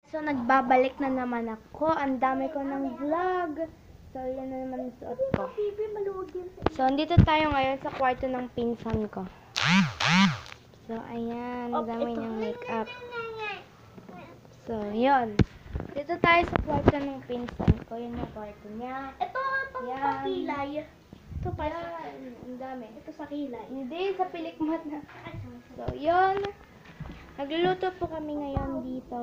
So, nagbabalik na naman ako. Ang dami ko ng vlog. So, yan na naman ang suot ko. So, andito tayo ngayon sa kwarto ng pinsan ko. So, ayan. Ang dami niyang makeup. So, yun. Dito tayo sa kwarto ng pinsan ko. Yan yung kwarto niya. Ito sa kilay. Ito pa Yan. Ang dami. Ito sa kilay. Hindi, sa pilikmat na. So, yun. Nagluluto po kami ngayon dito.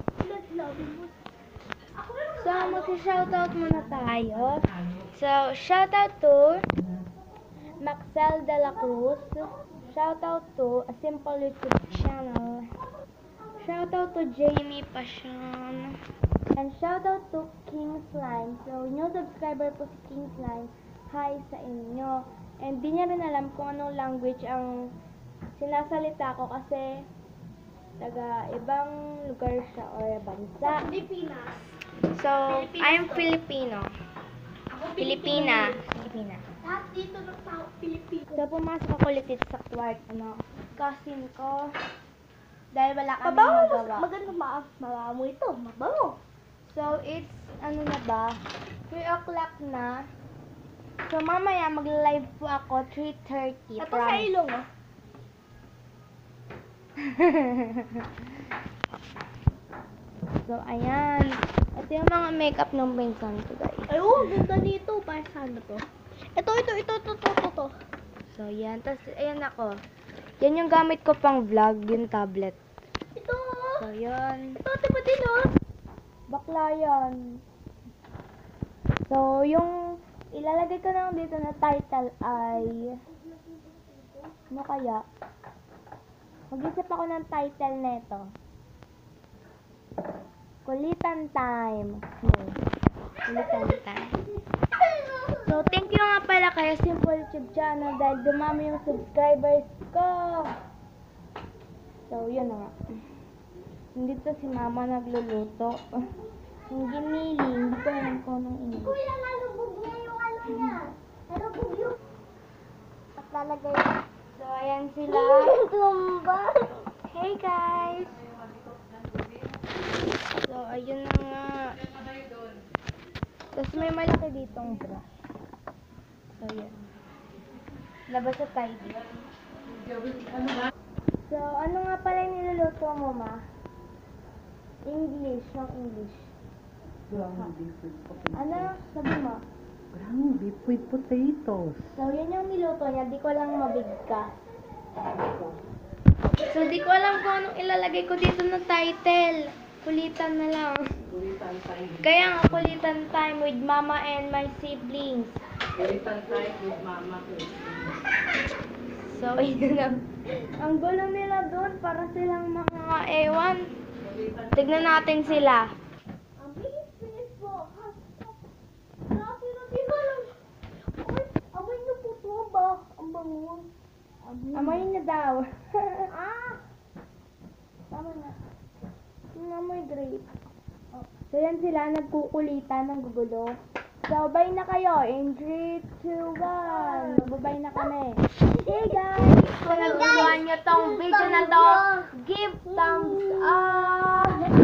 So, mag-shoutout muna tayo. So, shoutout to Maxel de la Cruz. Shoutout to A Simple YouTube Channel. Shoutout to Jamie Passion. And shoutout to King Slime. So, new subscriber po si King Slime. Hi sa inyo. And di niya rin alam kung anong language ang sinasalita ko kasi taga ibang lugar siya or bansa. Pilipinas. So, I'm Filipino. Ako Filipina. Lahat dito ng tao Pilipino. So, pumasok ako ulit dito sa cousin ko. Dahil wala kami Mabango. magawa. Maganda mabango ito. Mabango. So, it's, ano na ba? 3 o'clock na. So, mamaya mag-live po ako 3:30. Ito sa ilong oh. So, ayan. Ito yung mga makeup ng pinsan ko, guys. Ay, oh, ganda dito. Para saan na to? Ito. So, yan. Tapos, ayan ako. Yan yung gamit ko pang vlog, yung tablet. Ito. So, yan. Ito, diba din oh? Bakla yan. So, yung ilalagay ko lang dito na title ay ano kaya? Mag-isip ako ng title neto. Kulitan Time. Kulitan Time. So, thank you nga pala kay Simple YouTube Channel dahil dumami yung subscribers ko. So, yun na nga. Nandito si Mama nagluluto. Yung ginili, hindi ko alam kung anong ini. Kuya, nalubog niya yung ano niya. Nalubog yung... At lalagay. So, ayan sila. Tumba. Hey guys! So, ayun na nga. Tapos may malaki ditong brush. So, yan. Labas sa tidy. So, ano nga pala yung niluluto mo, ma? English. Ano? Sabi mo? Ground beef with potatoes. So, yan yung niluto niya. Di ko lang mabigkas. So, di ko alam kung anong ilalagay ko dito na title. Kulitan na lang. Kaya nga, kulitan time with mama and my siblings. Kulitan tayo with mama. So, yun lang. Ang gulo nila doon. Para silang mga ewan. Tignan natin sila. Ang bilis po. Grabe na sila lang. Ay, amoy niyo po to ba? Ang bango. Amoy niya daw. Ah! Tama na. Yung amoy grape. So, yan sila. Nagkukulitan ng gugulo. So, bye na kayo. In 3, 2, 1. Magbabay na kami. Hey guys! Kung nagustuhan nyo tong video na to, give thumbs up!